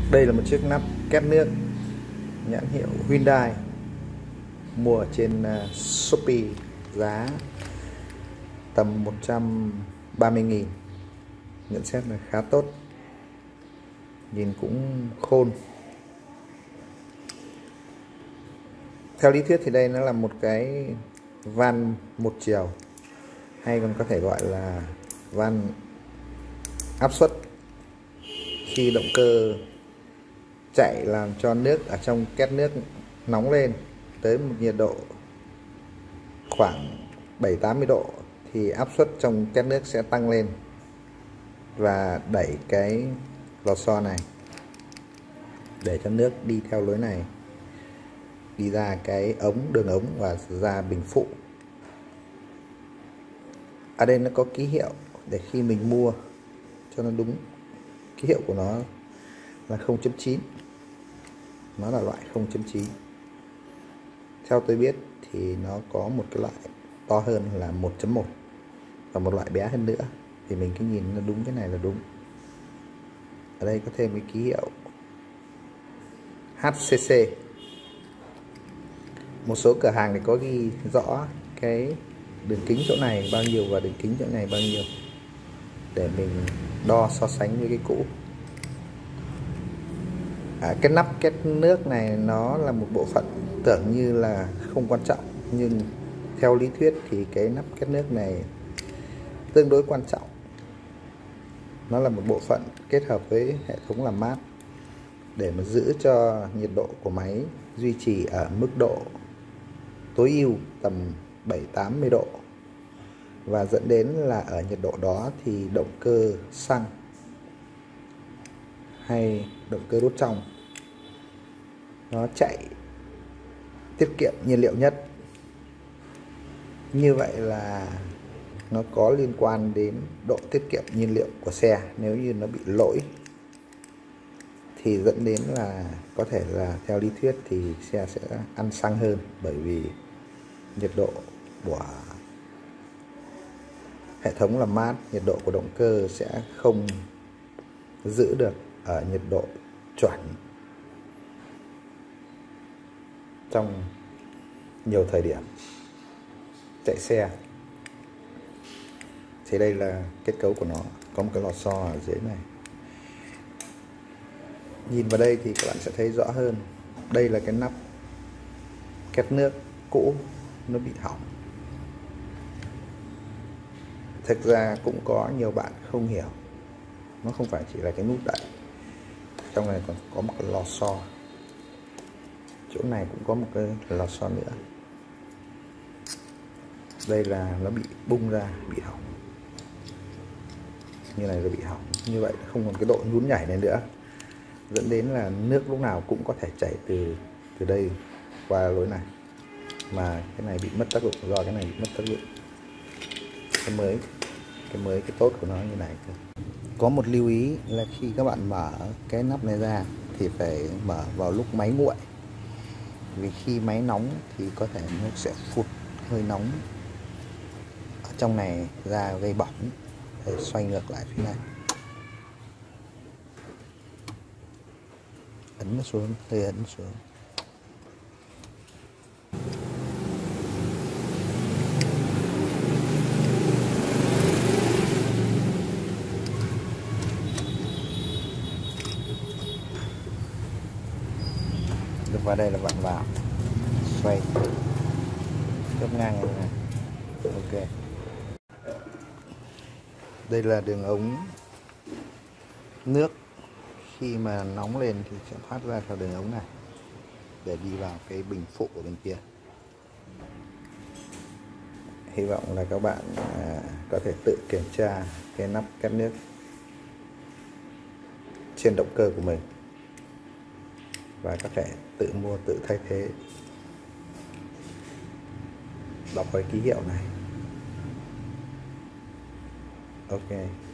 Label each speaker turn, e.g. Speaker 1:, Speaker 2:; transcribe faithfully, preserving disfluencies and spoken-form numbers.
Speaker 1: Đây là một chiếc nắp két nước nhãn hiệu Hyundai, mua ở trên uh, Shopee, giá tầm một trăm ba mươi nghìn. Nhận xét là khá tốt, nhìn cũng khôn. Theo lý thuyết thì đây nó là một cái van một chiều, hay còn có thể gọi là van áp suất. Khi động cơ chạy làm cho nước ở trong két nước nóng lên tới một nhiệt độ khoảng bảy tám mươi độ thì áp suất trong két nước sẽ tăng lên và đẩy cái lò xo này để cho nước đi theo lối này, đi ra cái ống đường ống và ra bình phụ. Ở đây nó có ký hiệu để khi mình mua cho nó đúng. Ký hiệu của nó là không chấm chín, nó là loại không chấm chín. Theo tôi biết thì nó có một cái loại to hơn là một chấm một và một loại bé hơn nữa, thì mình cứ nhìn nó đúng cái này là đúng. Ở đây có thêm cái ký hiệu hát xê xê. Một số cửa hàng thì có ghi rõ cái đường kính chỗ này bao nhiêu và đường kính chỗ này bao nhiêu để mình đo so sánh với cái cũ. À, cái nắp két nước này nó là một bộ phận tưởng như là không quan trọng, nhưng theo lý thuyết thì cái nắp két nước này tương đối quan trọng. Nó là một bộ phận kết hợp với hệ thống làm mát để mà giữ cho nhiệt độ của máy duy trì ở mức độ tối ưu tầm bảy tám mươi độ, và dẫn đến là ở nhiệt độ đó thì động cơ xăng hay động cơ đốt trong nó chạy tiết kiệm nhiên liệu nhất. Như vậy là nó có liên quan đến độ tiết kiệm nhiên liệu của xe. Nếu như nó bị lỗi thì dẫn đến là có thể là theo lý thuyết thì xe sẽ ăn xăng hơn, bởi vì nhiệt độ của hệ thống làm mát, nhiệt độ của động cơ sẽ không giữ được ở nhiệt độ chuẩn trong nhiều thời điểm chạy xe. Thì đây là kết cấu của nó, có một cái lò xo ở dưới này. Nhìn vào đây thì các bạn sẽ thấy rõ hơn. Đây là cái nắp két nước cũ, nó bị hỏng. Thực ra cũng có nhiều bạn không hiểu, nó không phải chỉ là cái nút đậy, trong này còn có một cái lò xo, chỗ này cũng có một cái lò xo nữa. Đây là nó bị bung ra, bị hỏng. Như này là bị hỏng, như vậy không còn cái độ nhún nhảy này nữa, dẫn đến là nước lúc nào cũng có thể chảy từ từ đây qua lối này, mà cái này bị mất tác dụng do cái này bị mất tác dụng. Cái mới cái mới cái tốt của nó như này. Có một lưu ý là khi các bạn mở cái nắp này ra thì phải mở vào lúc máy nguội, vì khi máy nóng thì có thể nó sẽ phụt hơi nóng ở trong này ra gây bỏng. Để xoay ngược lại phía này, ấn nó xuống, hơi ấn xuống. Được, vào đây là bạn vào, xoay gấp ngang này. Ok. Đây là đường ống nước, khi mà nóng lên thì sẽ thoát ra theo đường ống này để đi vào cái bình phụ ở bên kia. Hy vọng là các bạn à, có thể tự kiểm tra cái nắp két nước trên động cơ của mình và có thể tự mua, tự thay thế. Đọc cái ký hiệu này. Ok.